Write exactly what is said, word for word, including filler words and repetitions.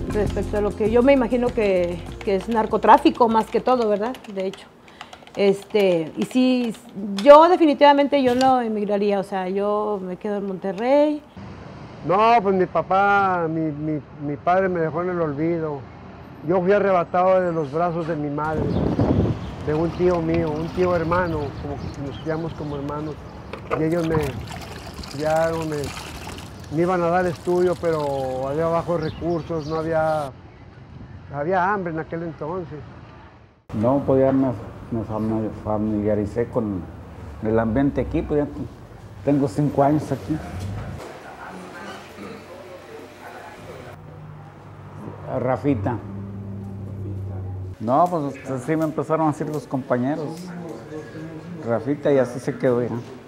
respecto a lo que yo me imagino que, que es narcotráfico más que todo, ¿verdad? De hecho. Este, y sí, yo definitivamente yo no emigraría, o sea, yo me quedo en Monterrey. No, pues mi papá, mi, mi, mi padre me dejó en el olvido. Yo fui arrebatado de los brazos de mi madre, de un tío mío, un tío hermano, como que nos criamos como hermanos. Y ellos me, ya no me, me iban a dar estudio, pero había bajos recursos, no había, había hambre en aquel entonces. No, pues ya me, me familiaricé con el ambiente aquí, pues ya tengo cinco años aquí. Rafita. No, pues así me empezaron a decir los compañeros. Rafita, y así se quedó ya.